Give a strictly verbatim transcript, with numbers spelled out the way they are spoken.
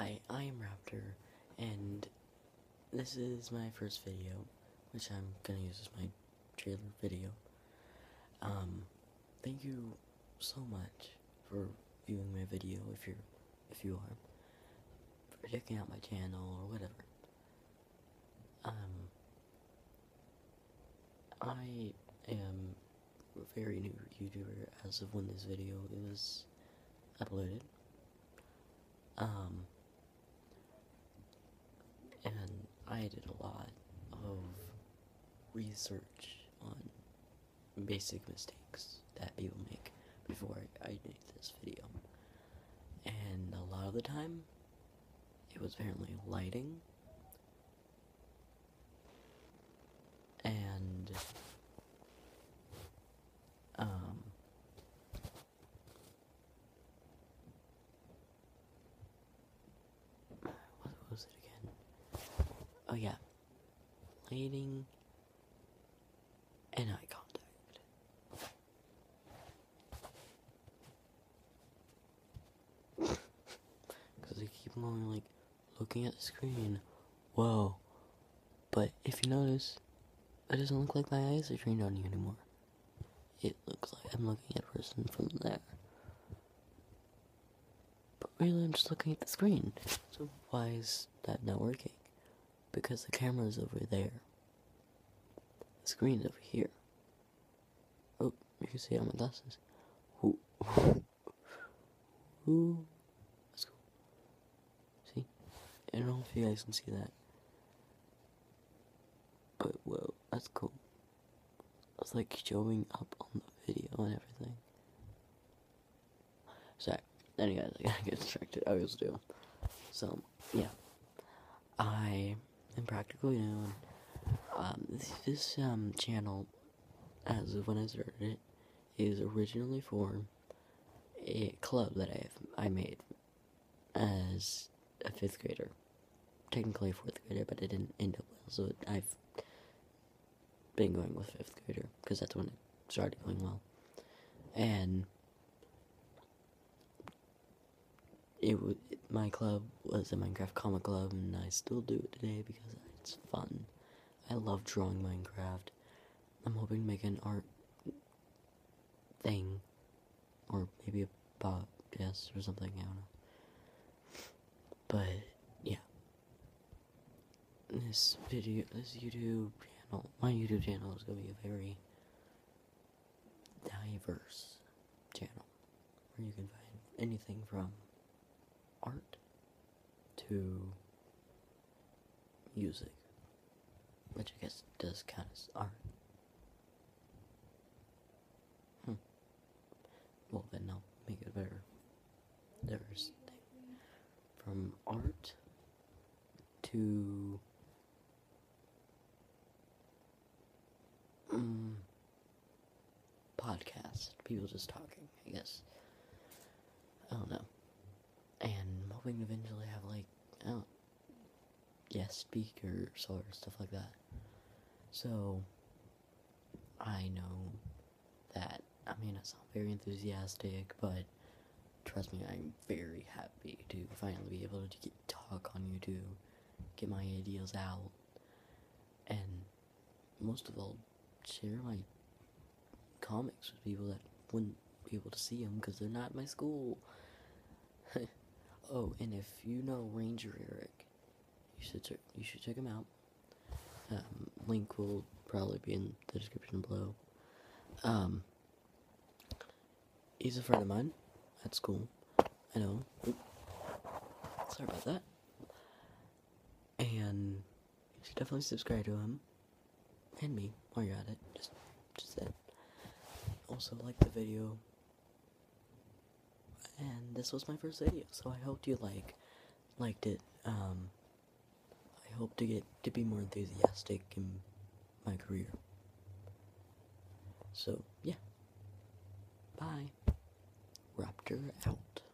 Hi, I am Raptor, and this is my first video, which I'm gonna use as my trailer video. Um, thank you so much for viewing my video, if you're, if you are, for checking out my channel or whatever. Um, I am a very new YouTuber as of when this video is uploaded. Um, and I did a lot of research on basic mistakes that people make before I, I made this video. And a lot of the time, it was apparently lighting, and, um, what was it again? Oh yeah, lighting and eye contact. Because they keep going, like, looking at the screen. Whoa. But if you notice, it doesn't look like my eyes are trained on you anymore. It looks like I'm looking at a person from there. But really, I'm just looking at the screen. So why is that not working? Because the camera's over there. The screen's over here. Oh, you can see it on my glasses. Ooh. Ooh. That's cool. See? I don't know if you guys can see that. But, whoa, that's cool. It's like showing up on the video and everything. Sorry. Anyways, I gotta get distracted. I always do. So, yeah. I am practically new. Um, this, this um, channel, as of when I started it, is originally for a club that I have, I made as a fifth grader. Technically a fourth grader, but it didn't end up well, so I've been going with fifth grader, because that's when it started going well. And it was, my club was a Minecraft comic club, and I still do it today because it's fun. I love drawing Minecraft. I'm hoping to make an art thing, or maybe a podcast or something, I don't know. But, yeah. This video, this YouTube channel, my YouTube channel is going to be a very diverse channel, where you can find anything from art to music, which I guess does count as art. Hmm. Well, then I'll make it a better diverse thing. From art to um, podcast, people just talking, I guess. I don't know. And I'm hoping to eventually have, like, I don't know, guest speakers or stuff like that. So, I know that I may not sound very enthusiastic, but trust me, I'm very happy to finally be able to get, talk on YouTube, get my ideas out, and most of all, share my comics with people that wouldn't be able to see them because they're not at my school. Oh, and if you know Ranger Eric, you should check, you should check him out. Um, link will probably be in the description below. Um, he's a friend of mine at school. I know. Oop. Sorry about that. And you should definitely subscribe to him and me while you're at it. Just, just that. Also, like the video. And this was my first video, so I hoped you like liked it. Um, I hope to get to be more enthusiastic in my career. So yeah, bye. Raptor out.